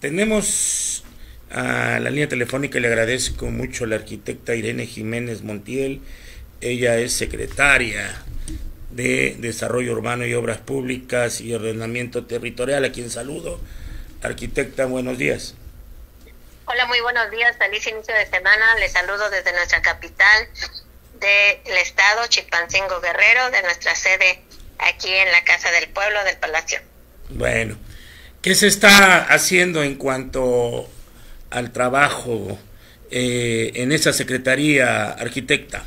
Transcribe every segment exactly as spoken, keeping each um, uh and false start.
Tenemos a la línea telefónica y le agradezco mucho a la arquitecta Irene Jiménez Montiel. Ella es secretaria de Desarrollo Urbano y Obras Públicas y Ordenamiento Territorial, a quien saludo. Arquitecta, buenos días. Hola, muy buenos días, feliz inicio de semana. Les saludo desde nuestra capital del estado, Chilpancingo Guerrero, de nuestra sede aquí en la Casa del Pueblo del Palacio. Bueno, ¿qué se está haciendo en cuanto al trabajo eh, en esa secretaría, arquitecta?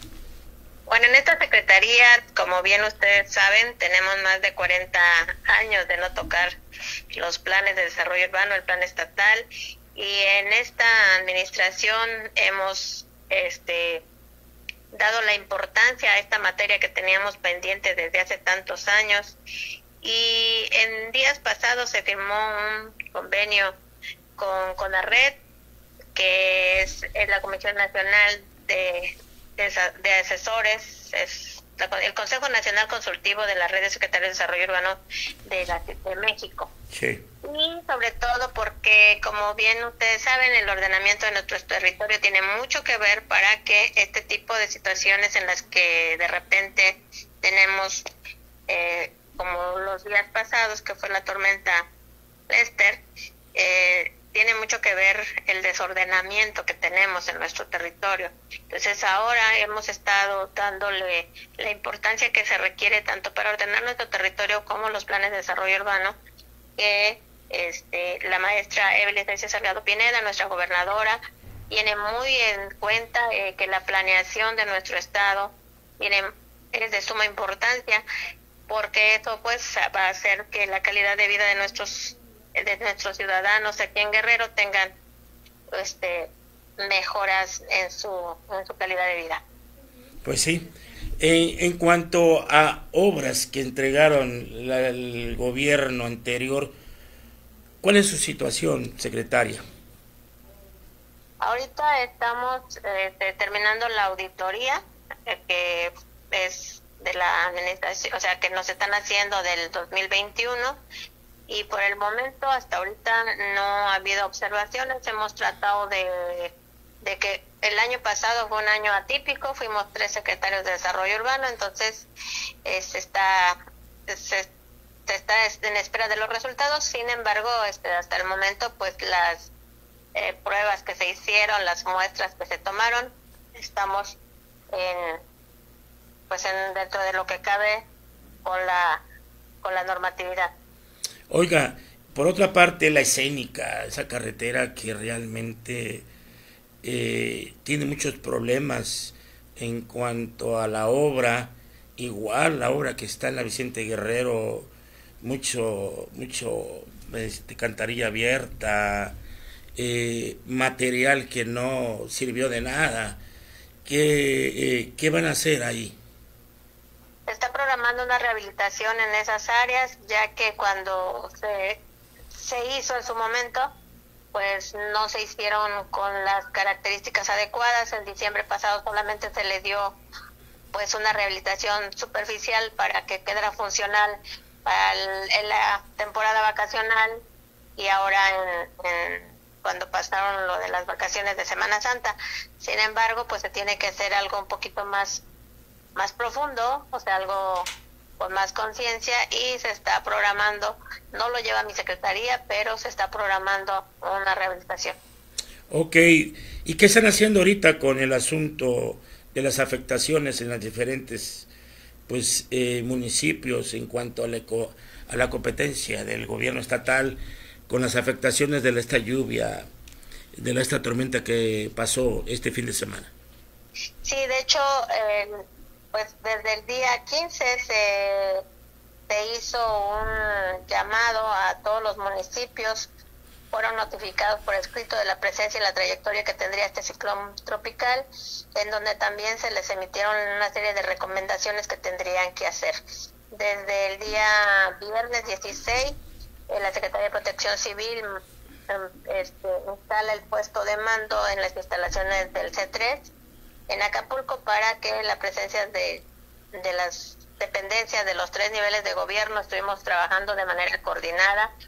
Bueno, en esta secretaría, como bien ustedes saben, tenemos más de cuarenta años de no tocar los planes de desarrollo urbano, el plan estatal, y en esta administración hemos este dado la importancia a esta materia que teníamos pendiente desde hace tantos años, y en días pasados se firmó un convenio con CONARRED, que es, es la Comisión Nacional de, de, de Asesores, es la, el Consejo Nacional Consultivo de la Red de Secretarios de Desarrollo Urbano de, la, de México. Sí. Y sobre todo porque, como bien ustedes saben, el ordenamiento de nuestro territorio tiene mucho que ver para que este tipo de situaciones en las que de repente tenemos, eh, como los días pasados, que fue la tormenta Lester, eh, tiene mucho que ver el desordenamiento que tenemos en nuestro territorio. Entonces ahora hemos estado dándole la importancia que se requiere tanto para ordenar nuestro territorio como los planes de desarrollo urbano, que este, la maestra Evelyn Salgado Pineda, nuestra gobernadora, tiene muy en cuenta eh, que la planeación de nuestro estado tiene, es de suma importancia, porque eso pues va a hacer que la calidad de vida de nuestros de nuestros ciudadanos aquí en Guerrero tengan este mejoras en su en su calidad de vida. Pues sí. En, en cuanto a obras que entregaron la, el gobierno anterior, ¿cuál es su situación, secretaria? Ahorita estamos eh, terminando la auditoría eh, que es de la administración, o sea, que nos están haciendo del dos mil veintiuno, y por el momento hasta ahorita no ha habido observaciones. Hemos tratado de, de que el año pasado fue un año atípico, fuimos tres secretarios de desarrollo urbano, entonces eh, se está se, se está en espera de los resultados. Sin embargo, este, hasta el momento pues las eh, pruebas que se hicieron, las muestras que se tomaron, estamos en pues en dentro de lo que cabe con la con la normatividad. Oiga, por otra parte, la escénica, esa carretera que realmente eh, tiene muchos problemas en cuanto a la obra, igual la obra que está en la Vicente Guerrero, mucho, mucho este, cantarilla abierta, eh, material que no sirvió de nada. ¿Qué, eh, qué van a hacer ahí? Se está programando una rehabilitación en esas áreas, ya que cuando se, se hizo en su momento, pues no se hicieron con las características adecuadas. En diciembre pasado solamente se le dio pues una rehabilitación superficial para que quedara funcional para el, en la temporada vacacional, y ahora en, en cuando pasaron lo de las vacaciones de Semana Santa. Sin embargo, pues se tiene que hacer algo un poquito más más profundo, o sea, algo con más conciencia, y se está programando, no lo lleva mi secretaría, pero se está programando una rehabilitación. Ok, ¿y qué están haciendo ahorita con el asunto de las afectaciones en los diferentes pues eh, municipios en cuanto a la, eco, a la competencia del gobierno estatal con las afectaciones de esta lluvia, de esta tormenta que pasó este fin de semana? Sí, de hecho, eh, pues desde el día quince se, se hizo un llamado a todos los municipios. Fueron notificados por escrito de la presencia y la trayectoria que tendría este ciclón tropical, en donde también se les emitieron una serie de recomendaciones que tendrían que hacer. Desde el día viernes dieciséis, eh, la Secretaría de Protección Civil eh, este, instala el puesto de mando en las instalaciones del C tres en Acapulco, para que la presencia de, de las dependencias de los tres niveles de gobierno estuvimos trabajando de manera coordinada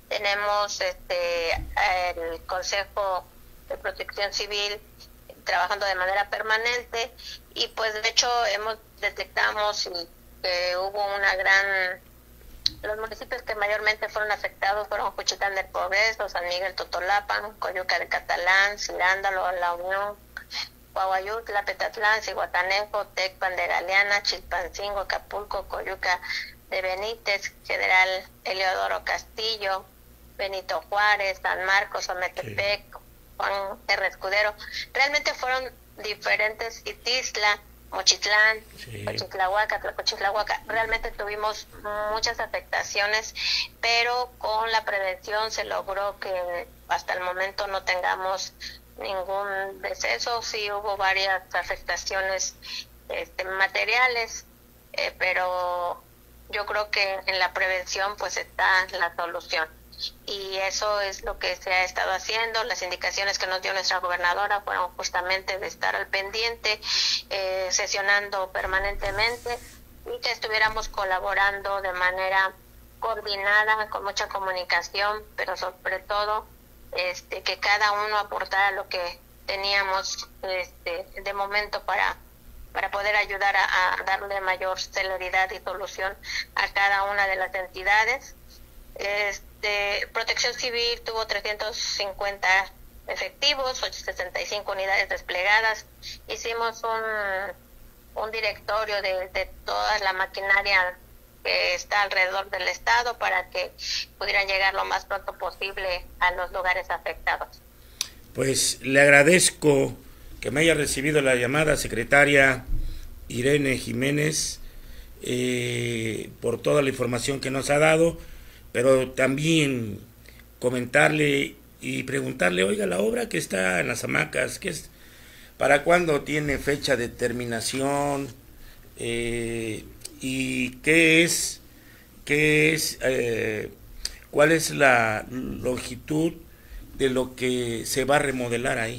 tenemos este el Consejo de Protección Civil trabajando de manera permanente, y pues de hecho hemos detectamos que hubo una gran, los municipios que mayormente fueron afectados fueron Juchitán del Progreso, San Miguel Totolapan, Coyuca de Catalán, Cirándalo, La Unión, Coahuayutla, Petatlán, Cihuatanejo, Tecpan de Galeana, Chilpancingo, Acapulco, Coyuca de Benítez, General Eleodoro Castillo, Benito Juárez, San Marcos, Ometepec, sí. Juan R. Escudero. Realmente fueron diferentes, Itisla, Mochitlán, sí. Cochitlahuaca, Tlacochitlahuaca. Realmente tuvimos muchas afectaciones, pero con la prevención se logró que hasta el momento no tengamos ningún deceso. Sí hubo varias afectaciones este, materiales, eh, pero yo creo que en la prevención pues está la solución, y eso es lo que se ha estado haciendo. Las indicaciones que nos dio nuestra gobernadora fueron justamente de estar al pendiente, eh, sesionando permanentemente, y que estuviéramos colaborando de manera coordinada, con mucha comunicación, pero sobre todo este que cada uno aportara lo que teníamos este de momento para para poder ayudar a, a darle mayor celeridad y solución a cada una de las entidades. Este, Protección Civil tuvo trescientos cincuenta efectivos, sesenta y cinco unidades desplegadas. Hicimos un, un directorio de, de toda la maquinaria que está alrededor del estado para que pudieran llegar lo más pronto posible a los lugares afectados. Pues le agradezco que me haya recibido la llamada, secretaria Irene Jiménez, eh, por toda la información que nos ha dado, pero también comentarle y preguntarle, oiga, la obra que está en las hamacas, ¿qué es, para cuándo tiene fecha de terminación, eh, y qué es, qué es, eh, cuál es la longitud de lo que se va a remodelar ahí?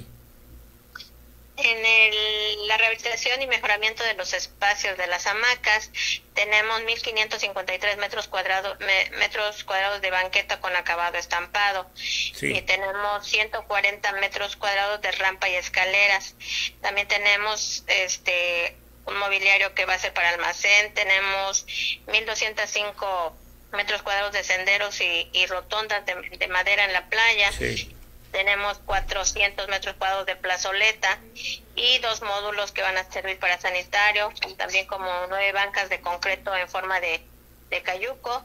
En el, la rehabilitación y mejoramiento de los espacios de las hamacas tenemos mil quinientos cincuenta y tres metros cuadrados me, metros cuadrados de banqueta con acabado estampado, sí. Y tenemos ciento cuarenta metros cuadrados de rampa y escaleras. También tenemos este un mobiliario que va a ser para almacén. Tenemos mil doscientos cinco metros cuadrados de senderos y, y rotondas de, de madera en la playa. Sí. Tenemos cuatrocientos metros cuadrados de plazoleta y dos módulos que van a servir para sanitario, también como nueve bancas de concreto en forma de, de cayuco.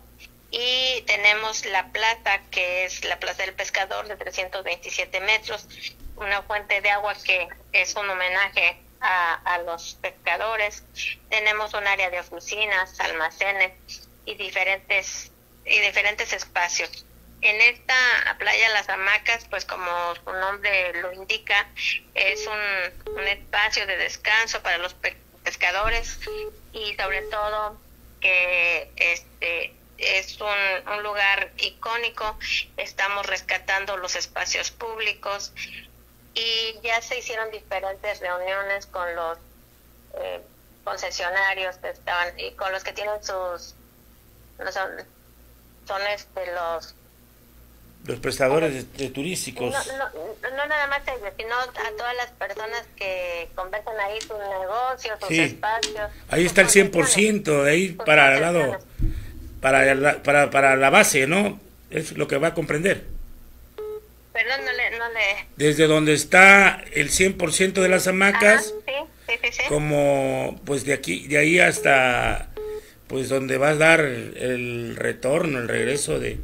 Y tenemos la plaza, que es la Plaza del Pescador, de trescientos veintisiete metros, una fuente de agua que es un homenaje a, a los pescadores. Tenemos un área de oficinas, almacenes y diferentes, y diferentes espacios. En esta playa Las Hamacas, pues como su nombre lo indica, es un, un espacio de descanso para los pe- pescadores, y sobre todo que este es un, un lugar icónico. Estamos rescatando los espacios públicos y ya se hicieron diferentes reuniones con los eh, concesionarios que estaban y con los que tienen sus no son, son este los Los prestadores de, de turísticos. No, no, no nada más ellos, sino a todas las personas que conversan ahí sus negocios, sus sí. espacios. Ahí está el cien por ciento, ahí para el lado, para la, para, para la base, ¿no? Es lo que va a comprender. Perdón, no le... No le... Desde donde está el cien por ciento de las hamacas, ajá, sí, sí, sí, sí. Como pues de aquí, de ahí hasta pues donde va a dar el, el retorno, el regreso de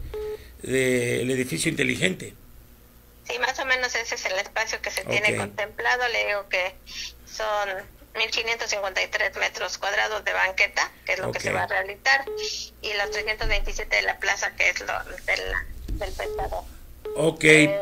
del edificio inteligente. Sí, más o menos ese es el espacio que se okay. tiene contemplado. Le digo que son mil quinientos cincuenta y tres metros cuadrados de banqueta, que es lo okay. que se va a rehabilitar, y los trescientos veintisiete de la plaza, que es lo del, del pescador. Ok. Eh,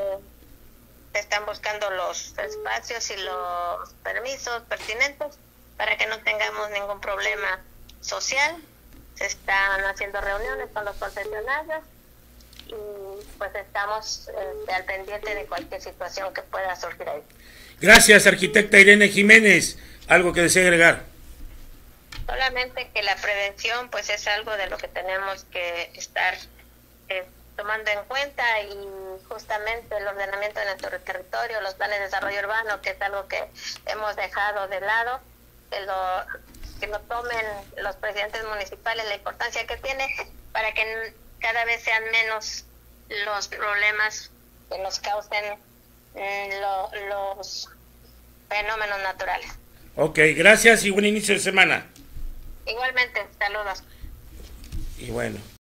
se están buscando los espacios y los permisos pertinentes para que no tengamos ningún problema social. Se están haciendo reuniones con los concesionarios y pues estamos eh, al pendiente de cualquier situación que pueda surgir ahí. Gracias, arquitecta Irene Jiménez. ¿Algo que desee agregar? Solamente que la prevención pues es algo de lo que tenemos que estar eh, tomando en cuenta y justamente el ordenamiento de nuestro territorio, los planes de desarrollo urbano, que es algo que hemos dejado de lado, que lo, que lo tomen los presidentes municipales, la importancia que tiene para que cada vez sean menos los problemas que nos causen lo, los fenómenos naturales. Ok, gracias y buen inicio de semana. Igualmente, saludos. Y bueno.